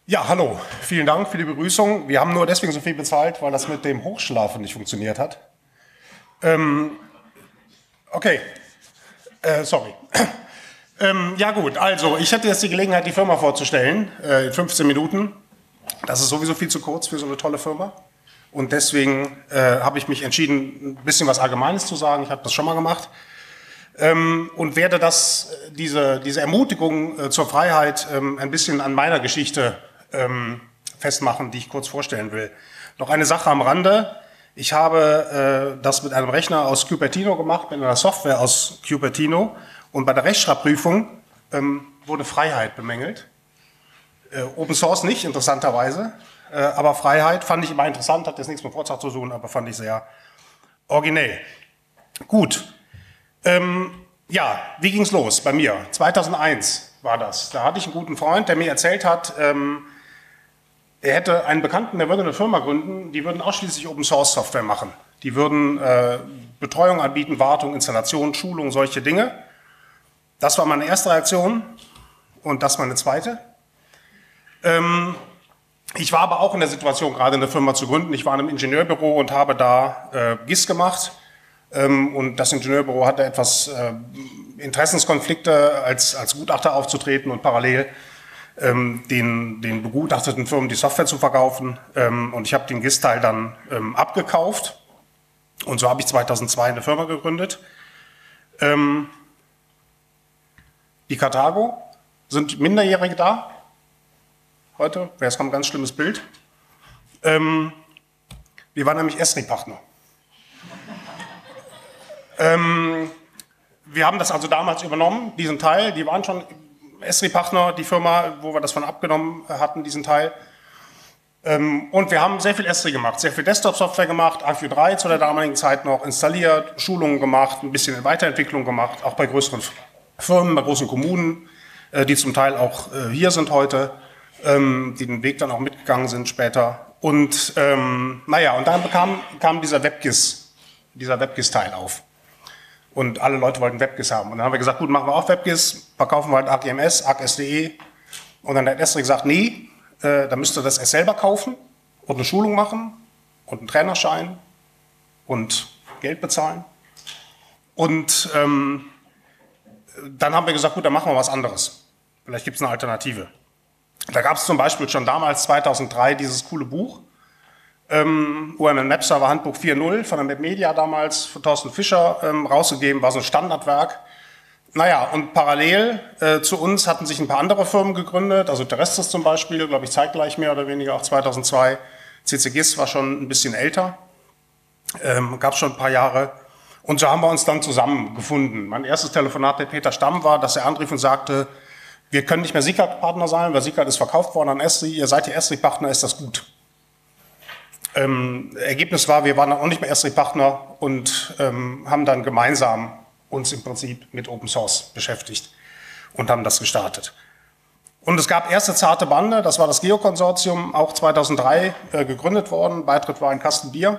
Ja, hallo. Vielen Dank für die Begrüßung. Wir haben nur deswegen so viel bezahlt, weil das mit dem Hochschlafen nicht funktioniert hat. Okay, sorry. Ja gut, also ich hatte jetzt die Gelegenheit, die Firma vorzustellen, in 15 Minuten. Das ist sowieso viel zu kurz für so eine tolle Firma. Und deswegen habe ich mich entschieden, ein bisschen was Allgemeines zu sagen. Ich habe das schon mal gemacht. Und werde diese Ermutigung zur Freiheit ein bisschen an meiner Geschichte festmachen, die ich kurz vorstellen will. Noch eine Sache am Rande. Ich habe das mit einem Rechner aus Cupertino gemacht, mit einer Software aus Cupertino. Und bei der Rechtschreibprüfung wurde Freiheit bemängelt. Open Source nicht, interessanterweise. Aber Freiheit fand ich immer interessant, hat jetzt nichts mit Vortrag zu tun, aber fand ich sehr originell. Gut. Ja, wie ging's los bei mir? 2001 war das. Da hatte ich einen guten Freund, der mir erzählt hat, er hätte einen Bekannten, der würde eine Firma gründen, die würden ausschließlich Open-Source-Software machen. Die würden Betreuung anbieten, Wartung, Installation, Schulung, solche Dinge. Das war meine erste Reaktion und das meine zweite. Ich war aber auch in der Situation, gerade eine Firma zu gründen. Ich war in einem Ingenieurbüro und habe da GIS gemacht. Und das Ingenieurbüro hatte etwas Interessenskonflikte, als Gutachter aufzutreten und parallel den begutachteten Firmen die Software zu verkaufen. Und ich habe den GIS-Teil dann abgekauft. Und so habe ich 2002 eine Firma gegründet. Die Karthago, sind Minderjährige da? Heute? Es kommt ein ganz schlimmes Bild. Wir waren nämlich Esri-Partner. Wir haben das also damals übernommen, diesen Teil. Die waren schon Esri-Partner, die Firma, wo wir das von abgenommen hatten, diesen Teil. Und wir haben sehr viel Esri gemacht, sehr viel Desktop-Software gemacht, AQ3 zu der damaligen Zeit noch installiert, Schulungen gemacht, ein bisschen Weiterentwicklung gemacht, auch bei größeren Firmen, bei großen Kommunen, die zum Teil auch hier sind heute, die den Weg dann auch mitgegangen sind später. Und naja, und dann kam dieser WebGIS-Teil auf. Und alle Leute wollten WebGIS haben. Und dann haben wir gesagt, gut, machen wir auch WebGIS, verkaufen wir halt ArcGMS, ArcSDE. Und dann hat Esri gesagt, nee, da müsst ihr das erst selber kaufen und eine Schulung machen und einen Trainerschein und Geld bezahlen. Und dann haben wir gesagt, gut, dann machen wir was anderes. Vielleicht gibt es eine Alternative. Da gab es zum Beispiel schon damals, 2003, dieses coole Buch, UML Map Server Handbuch 4.0 von der Mapmedia damals, von Thorsten Fischer rausgegeben, war so ein Standardwerk. Naja, und parallel zu uns hatten sich ein paar andere Firmen gegründet, also Terrestris zum Beispiel, glaube ich zeitgleich mehr oder weniger, auch 2002. CCGIS war schon ein bisschen älter, gab es schon ein paar Jahre. Und so haben wir uns dann zusammengefunden. Mein erstes Telefonat mit Peter Stamm war, dass er anrief und sagte, wir können nicht mehr SICAD-Partner sein, weil SICAD ist verkauft worden an Esri, ihr seid die Esri-Partner, ist das gut. Ergebnis war, wir waren dann auch nicht mehr Esri-Partner und haben dann gemeinsam uns im Prinzip mit Open Source beschäftigt und haben das gestartet. Und es gab erste zarte Bande, das war das Geo-Konsortium, auch 2003 gegründet worden, Beitritt war ein Kasten Bier.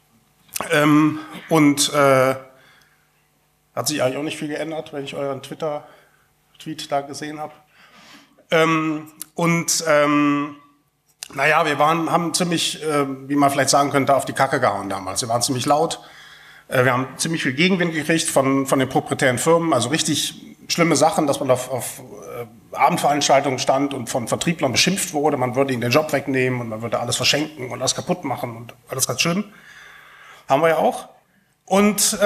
Hat sich eigentlich auch nicht viel geändert, wenn ich euren Twitter-Tweet da gesehen habe. Naja, wir haben ziemlich, wie man vielleicht sagen könnte, auf die Kacke gehauen damals. Wir waren ziemlich laut. Wir haben ziemlich viel Gegenwind gekriegt von den proprietären Firmen. Also richtig schlimme Sachen, dass man auf Abendveranstaltungen stand und von Vertrieblern beschimpft wurde. Man würde ihnen den Job wegnehmen und man würde alles verschenken und alles kaputt machen und alles ganz schlimm. Haben wir ja auch. Und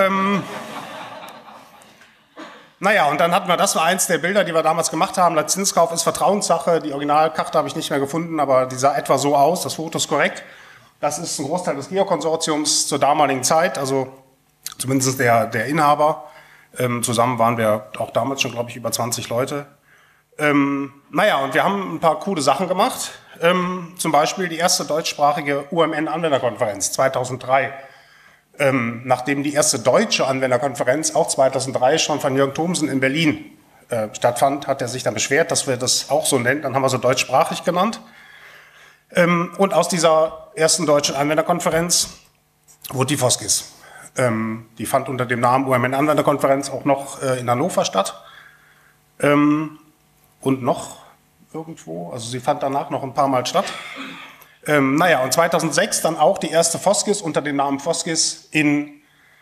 naja, und dann hatten wir, das war eins der Bilder, die wir damals gemacht haben. Lizenzkauf ist Vertrauenssache. Die Originalkarte habe ich nicht mehr gefunden, aber die sah etwa so aus. Das Foto ist korrekt. Das ist ein Großteil des Geo-Konsortiums zur damaligen Zeit, also zumindest der Inhaber. Zusammen waren wir auch damals schon, glaube ich, über 20 Leute. Naja, und wir haben ein paar coole Sachen gemacht. Zum Beispiel die erste deutschsprachige UMN-Anwenderkonferenz 2003. Nachdem die erste deutsche Anwenderkonferenz auch 2003 schon von Jürgen Thomsen in Berlin stattfand, hat er sich dann beschwert, dass wir das auch so nennen. Dann haben wir so deutschsprachig genannt. Und aus dieser ersten deutschen Anwenderkonferenz wurde die FOSGIS. Die fand unter dem Namen UMN-Anwenderkonferenz auch noch in Hannover statt. Und noch irgendwo. Also sie fand danach noch ein paar Mal statt. Naja, und 2006 dann auch die erste FOSGIS unter dem Namen FOSGIS in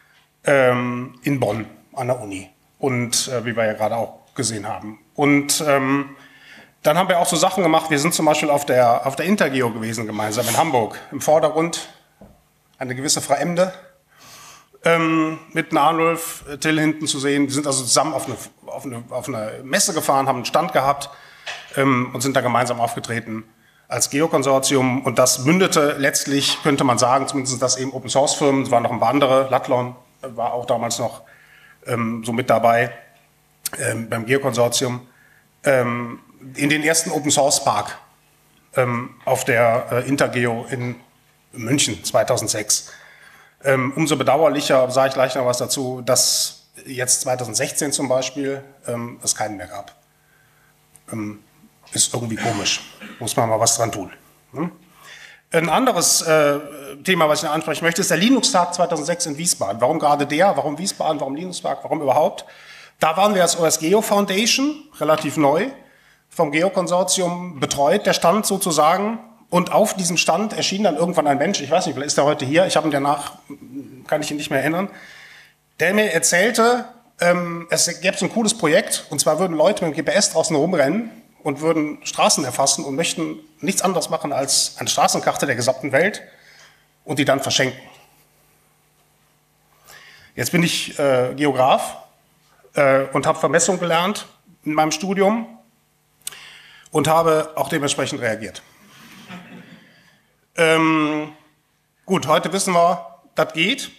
Bonn an der Uni. Und wie wir ja gerade auch gesehen haben. Und dann haben wir auch so Sachen gemacht. Wir sind zum Beispiel auf der Intergeo gewesen, gemeinsam in Hamburg. Im Vordergrund eine gewisse Frau Emde mit Arnulf Till hinten zu sehen. Wir sind also zusammen auf eine Messe gefahren, haben einen Stand gehabt und sind da gemeinsam aufgetreten als Geokonsortium. Und das mündete letztlich, könnte man sagen, zumindest das eben Open-Source-Firmen, es waren noch ein paar andere, Latlon war auch damals noch so mit dabei beim Geokonsortium, in den ersten Open-Source-Park auf der Intergeo in München 2006. Umso bedauerlicher, sage ich gleich noch was dazu, dass jetzt 2016 zum Beispiel es keinen mehr gab. Ist irgendwie komisch, muss man mal was dran tun. Ein anderes Thema, was ich noch ansprechen möchte, ist der Linux-Tag 2006 in Wiesbaden. Warum gerade der? Warum Wiesbaden? Warum Linux-Tag? Warum überhaupt? Da waren wir als OSGeo Foundation, relativ neu, vom Geokonsortium betreut, der Stand sozusagen. Und auf diesem Stand erschien dann irgendwann ein Mensch, ich weiß nicht, vielleicht ist er heute hier, ich habe ihn danach, kann ich ihn nicht mehr erinnern, der mir erzählte, es gäbe so ein cooles Projekt, und zwar würden Leute mit dem GPS draußen rumrennen und würden Straßen erfassen und möchten nichts anderes machen als eine Straßenkarte der gesamten Welt und die dann verschenken. Jetzt bin ich Geograf und habe Vermessung gelernt in meinem Studium und habe auch dementsprechend reagiert. Gut, heute wissen wir, das geht.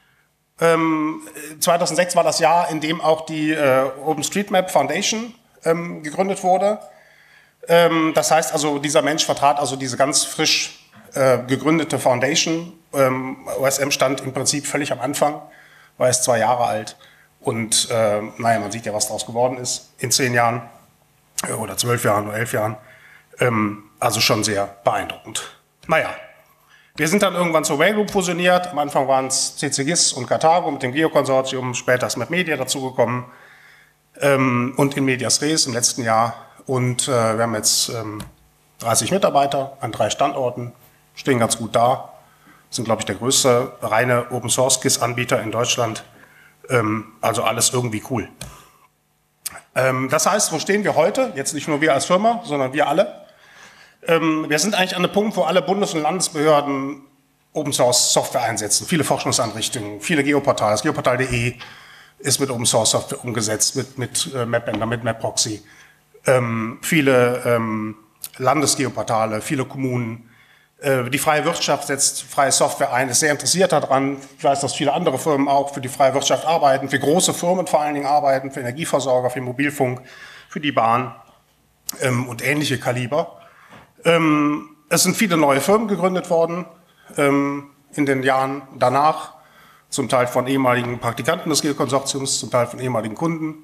2006 war das Jahr, in dem auch die OpenStreetMap Foundation gegründet wurde. Das heißt also, dieser Mensch vertrat also diese ganz frisch gegründete Foundation. OSM stand im Prinzip völlig am Anfang, war erst 2 Jahre alt. Und naja, man sieht ja, was daraus geworden ist in 10 Jahren oder 12 Jahren oder 11 Jahren. Also schon sehr beeindruckend. Naja, wir sind dann irgendwann zur Whale Group fusioniert. Am Anfang waren es CCGIS und Karthago mit dem Geokonsortium, später ist MapMedia dazugekommen und in Medias Res im letzten Jahr. Und wir haben jetzt 30 Mitarbeiter an 3 Standorten, stehen ganz gut da, sind, glaube ich, der größte reine Open-Source-GIS-Anbieter in Deutschland. Also alles irgendwie cool. Das heißt, wo stehen wir heute? Jetzt nicht nur wir als Firma, sondern wir alle. Wir sind eigentlich an einem Punkt, wo alle Bundes- und Landesbehörden Open-Source-Software einsetzen. Viele Forschungseinrichtungen, viele Geoportale. Das Geoportal.de ist mit Open-Source-Software umgesetzt, mit MapEnder, mit MapProxy. Viele Landesgeoportale, viele Kommunen. Die freie Wirtschaft setzt freie Software ein, ist sehr interessiert daran. Ich weiß, dass viele andere Firmen auch für die freie Wirtschaft arbeiten, für große Firmen vor allen Dingen arbeiten, für Energieversorger, für Mobilfunk, für die Bahn und ähnliche Kaliber. Es sind viele neue Firmen gegründet worden in den Jahren danach, zum Teil von ehemaligen Praktikanten des Geokonsortiums, zum Teil von ehemaligen Kunden.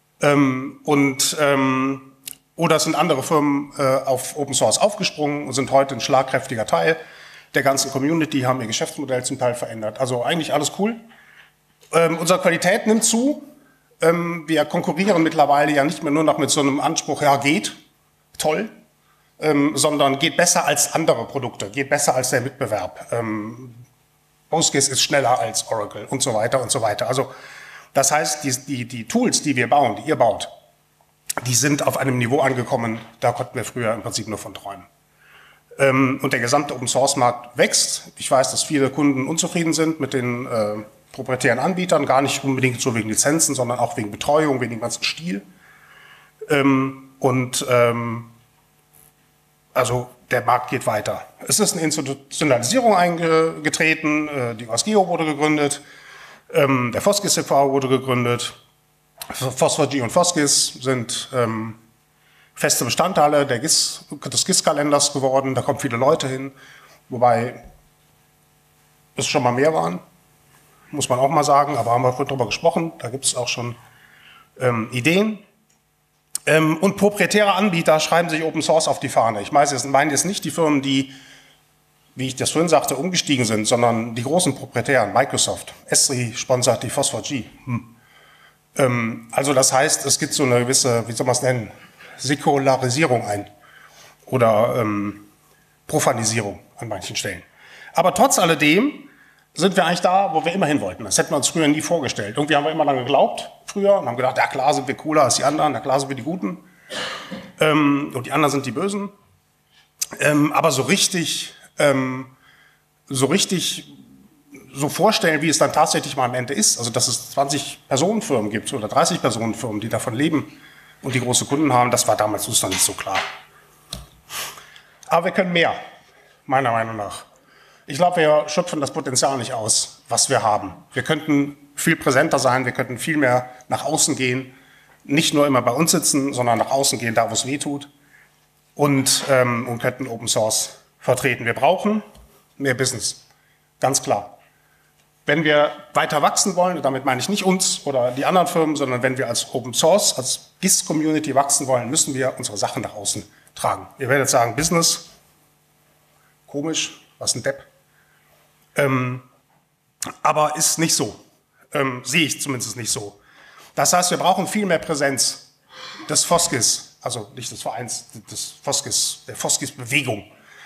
Oder es sind andere Firmen auf Open Source aufgesprungen und sind heute ein schlagkräftiger Teil der ganzen Community, haben ihr Geschäftsmodell zum Teil verändert. Also eigentlich alles cool. Unsere Qualität nimmt zu. Wir konkurrieren mittlerweile ja nicht mehr nur noch mit so einem Anspruch, ja geht, toll, sondern geht besser als andere Produkte, geht besser als der Wettbewerb. PostGIS ist schneller als Oracle und so weiter und so weiter. Also das heißt, die Tools, die wir bauen, die ihr baut, die sind auf einem Niveau angekommen, da konnten wir früher im Prinzip nur von träumen. Und der gesamte Open-Source-Markt wächst. Ich weiß, dass viele Kunden unzufrieden sind mit den proprietären Anbietern, gar nicht unbedingt so wegen Lizenzen, sondern auch wegen Betreuung, wegen dem ganzen Stil. Also der Markt geht weiter. Es ist eine Institutionalisierung eingetreten, die OSGeo wurde gegründet, der FOSGIS e.V. wurde gegründet, FOSFORG und FOSGIS sind feste Bestandteile des GIS-Kalenders geworden, da kommen viele Leute hin, wobei es schon mal mehr waren, muss man auch mal sagen, aber haben wir vorhin drüber gesprochen, da gibt es auch schon Ideen. Und proprietäre Anbieter schreiben sich Open Source auf die Fahne. Ich meine jetzt nicht die Firmen, die, wie ich das vorhin sagte, umgestiegen sind, sondern die großen proprietären, Microsoft. Esri sponsert die FOSFORG. Also das heißt, es gibt so eine gewisse, wie soll man es nennen, Säkularisierung ein oder Profanisierung an manchen Stellen. Aber trotz alledem sind wir eigentlich da, wo wir immer hin wollten. Das hätten wir uns früher nie vorgestellt. Irgendwie haben wir immer lange geglaubt früher und haben gedacht, ja klar sind wir cooler als die anderen, ja klar sind wir die Guten und die anderen sind die Bösen. Aber so richtig so vorstellen, wie es dann tatsächlich mal am Ende ist, also dass es 20 Personenfirmen gibt oder 30 Personenfirmen, die davon leben und die große Kunden haben, das war damals uns noch nicht so klar. Aber wir können mehr, meiner Meinung nach. Ich glaube, wir schöpfen das Potenzial nicht aus, was wir haben. Wir könnten viel präsenter sein, wir könnten viel mehr nach außen gehen, nicht nur immer bei uns sitzen, sondern nach außen gehen, da wo es weh tut und könnten Open Source vertreten. Wir brauchen mehr Business, ganz klar. Wenn wir weiter wachsen wollen, und damit meine ich nicht uns oder die anderen Firmen, sondern wenn wir als Open Source, als GIS-Community wachsen wollen, müssen wir unsere Sachen nach außen tragen. Ihr werdet sagen, Business, komisch, was ein Depp. Aber ist nicht so. Sehe ich zumindest nicht so. Das heißt, wir brauchen viel mehr Präsenz des Foskis, also nicht des Vereins, des Foskis, der Foskis-Bewegung.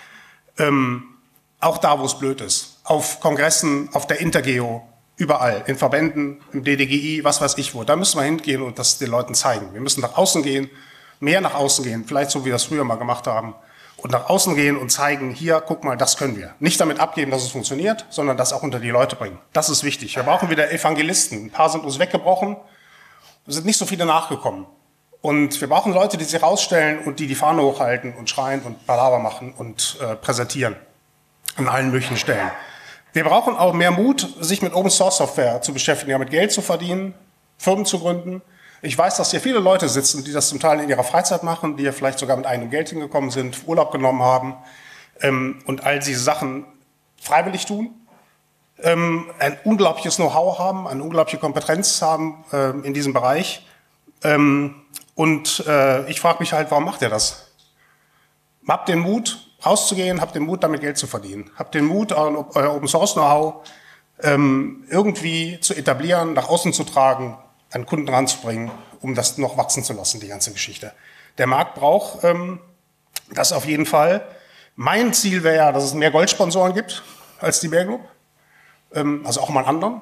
Auch da, wo es blöd ist. Auf Kongressen, auf der Intergeo, überall, in Verbänden, im DDGI, was weiß ich wo. Da müssen wir hingehen und das den Leuten zeigen. Wir müssen nach außen gehen, mehr nach außen gehen, vielleicht so, wie wir das früher mal gemacht haben. Und nach außen gehen und zeigen, hier, guck mal, das können wir. Nicht damit abgeben, dass es funktioniert, sondern das auch unter die Leute bringen. Das ist wichtig. Wir brauchen wieder Evangelisten. Ein paar sind uns weggebrochen, es sind nicht so viele nachgekommen. Und wir brauchen Leute, die sich rausstellen und die Fahne hochhalten und schreien und Palaver machen und präsentieren an allen möglichen Stellen. Wir brauchen auch mehr Mut, sich mit Open Source Software zu beschäftigen, damit Geld zu verdienen, Firmen zu gründen. Ich weiß, dass hier viele Leute sitzen, die das zum Teil in ihrer Freizeit machen, die ja vielleicht sogar mit eigenem Geld hingekommen sind, Urlaub genommen haben und all diese Sachen freiwillig tun, ein unglaubliches Know-how haben, eine unglaubliche Kompetenz haben in diesem Bereich. Ich frage mich halt, warum macht ihr das? Habt den Mut, rauszugehen, habt den Mut, damit Geld zu verdienen. Habt den Mut, euer Open Source Know-how irgendwie zu etablieren, nach außen zu tragen, an Kunden ranzubringen, um das noch wachsen zu lassen, die ganze Geschichte. Der Markt braucht das auf jeden Fall. Mein Ziel wäre ja, dass es mehr Goldsponsoren gibt als die Bear Group, also auch mal anderen.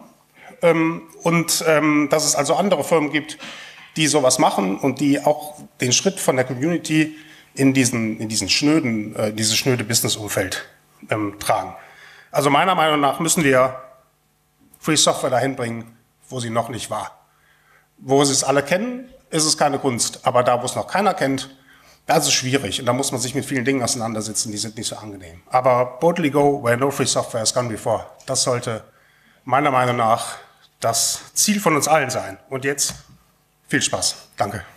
Dass es also andere Firmen gibt, die sowas machen und die auch den Schritt von der Community in dieses schnöde Business-Umfeld tragen. Also meiner Meinung nach müssen wir Free Software dahin bringen, wo sie noch nicht war. Wo sie es alle kennen, ist es keine Kunst. Aber da, wo es noch keiner kennt, da ist es schwierig. Und da muss man sich mit vielen Dingen auseinandersetzen, die sind nicht so angenehm. Aber boldly go where no free software has gone before. Das sollte meiner Meinung nach das Ziel von uns allen sein. Und jetzt viel Spaß. Danke.